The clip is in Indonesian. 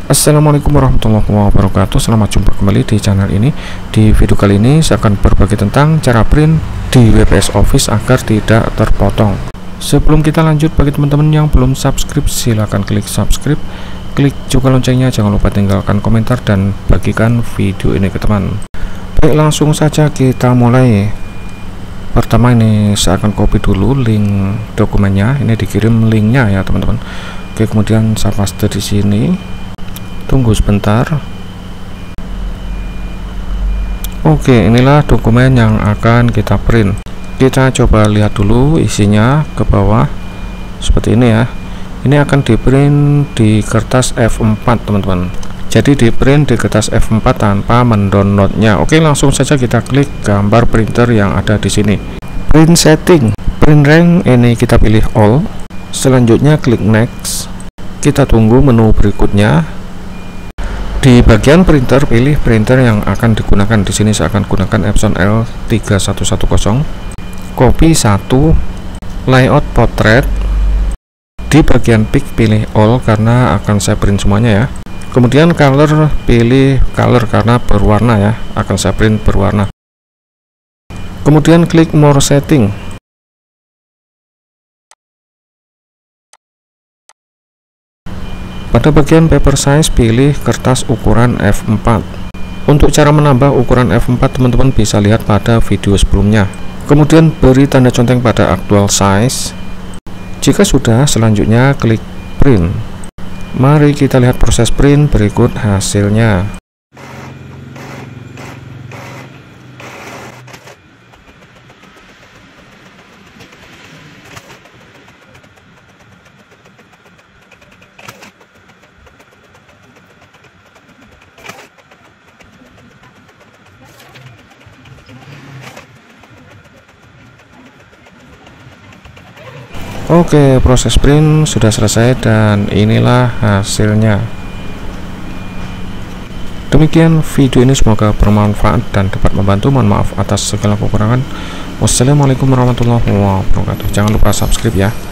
Assalamualaikum warahmatullahi wabarakatuh. Selamat jumpa kembali di channel ini. Di video kali ini saya akan berbagi tentang cara print di WPS Office agar tidak terpotong. Sebelum kita lanjut, bagi teman-teman yang belum subscribe, silahkan klik subscribe, klik juga loncengnya, jangan lupa tinggalkan komentar dan bagikan video ini ke teman. Baik, langsung saja kita mulai. Pertama, ini saya akan copy dulu link dokumennya. Ini dikirim linknya ya teman-teman. Oke, kemudian saya paste di sini. Tunggu sebentar. Oke, inilah dokumen yang akan kita print. Kita coba lihat dulu isinya ke bawah seperti ini ya. Ini akan di print di kertas F4 teman-teman. Jadi di print di kertas F4 tanpa mendownloadnya. Oke, langsung saja kita klik gambar printer yang ada di sini. Print setting, print rank, ini kita pilih all. Selanjutnya klik next. Kita tunggu menu berikutnya. Di bagian printer, pilih printer yang akan digunakan. Di sini saya akan gunakan Epson L3110. Copy 1, layout portrait. Di bagian pick pilih all karena akan saya print semuanya ya. Kemudian color, pilih color karena berwarna ya, akan saya print berwarna. Kemudian klik more setting. Pada bagian paper size, pilih kertas ukuran F4. Untuk cara menambah ukuran F4, teman-teman bisa lihat pada video sebelumnya. Kemudian beri tanda conteng pada actual size. Jika sudah, selanjutnya klik print. Mari kita lihat proses print berikut hasilnya. Oke, proses print sudah selesai dan inilah hasilnya. Demikian video ini, semoga bermanfaat dan dapat membantu. Mohon maaf atas segala kekurangan. Wassalamualaikum warahmatullahi wabarakatuh. Jangan lupa subscribe ya.